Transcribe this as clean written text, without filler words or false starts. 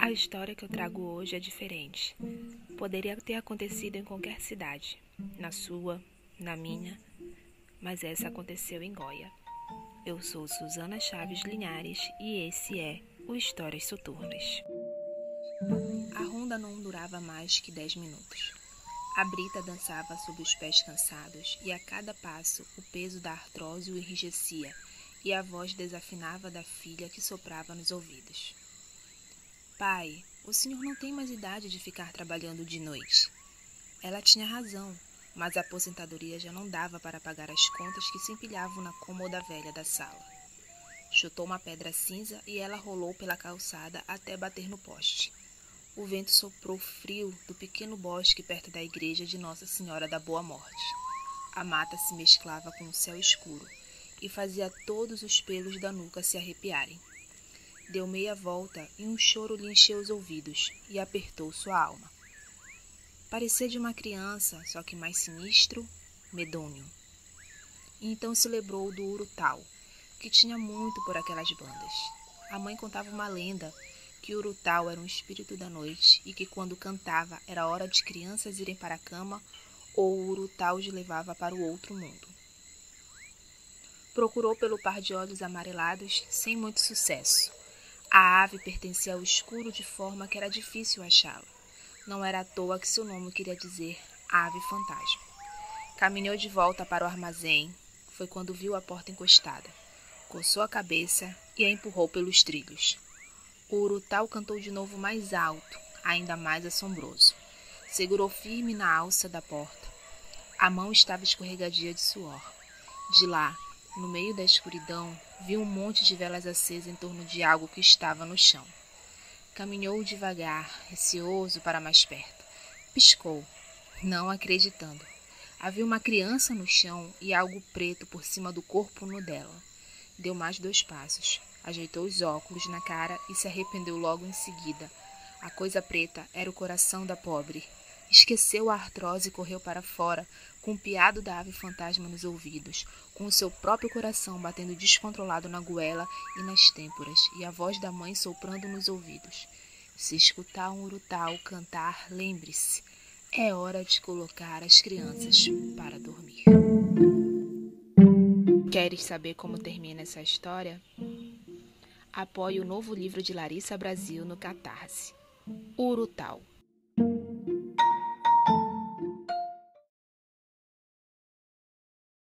A história que eu trago hoje é diferente. Poderia ter acontecido em qualquer cidade, na sua, na minha, mas essa aconteceu em Goia. Eu sou Susana Chaves Linhares e esse é o Histórias Soturnas. A ronda não durava mais que 10 minutos. A Brita dançava sob os pés cansados e a cada passo o peso da artrose o enrijecia e a voz desafinava da filha que soprava nos ouvidos. Pai, o senhor não tem mais idade de ficar trabalhando de noite. Ela tinha razão, mas a aposentadoria já não dava para pagar as contas que se empilhavam na cômoda velha da sala. Chutou uma pedra cinza e ela rolou pela calçada até bater no poste. O vento soprou frio do pequeno bosque perto da igreja de Nossa Senhora da Boa Morte. A mata se mesclava com o céu escuro e fazia todos os pelos da nuca se arrepiarem. Deu meia volta e um choro lhe encheu os ouvidos e apertou sua alma. Parecia de uma criança, só que mais sinistro, medonho. E então se lembrou do Urutau, que tinha muito por aquelas bandas. A mãe contava uma lenda que o Urutau era um espírito da noite e que quando cantava era hora de crianças irem para a cama ou o Urutau os levava para o outro mundo. Procurou pelo par de olhos amarelados sem muito sucesso. A ave pertencia ao escuro de forma que era difícil achá-la. Não era à toa que seu nome queria dizer ave fantasma. Caminhou de volta para o armazém. Foi quando viu a porta encostada. Coçou a cabeça e a empurrou pelos trilhos. O Urutau cantou de novo mais alto, ainda mais assombroso. Segurou firme na alça da porta. A mão estava escorregadia de suor. De lá, no meio da escuridão, viu um monte de velas acesas em torno de algo que estava no chão. Caminhou devagar, receoso para mais perto. Piscou, não acreditando. Havia uma criança no chão e algo preto por cima do corpo nu dela. Deu mais 2 passos, ajeitou os óculos na cara e se arrependeu logo em seguida. A coisa preta era o coração da pobre. Esqueceu a artrose e correu para fora, com o piado da ave fantasma nos ouvidos, com o seu próprio coração batendo descontrolado na goela e nas têmporas, e a voz da mãe soprando nos ouvidos. Se escutar um urutau cantar, lembre-se, é hora de colocar as crianças para dormir. Queres saber como termina essa história? Apoie o novo livro de Larissa Brasil no Catarse. Urutau.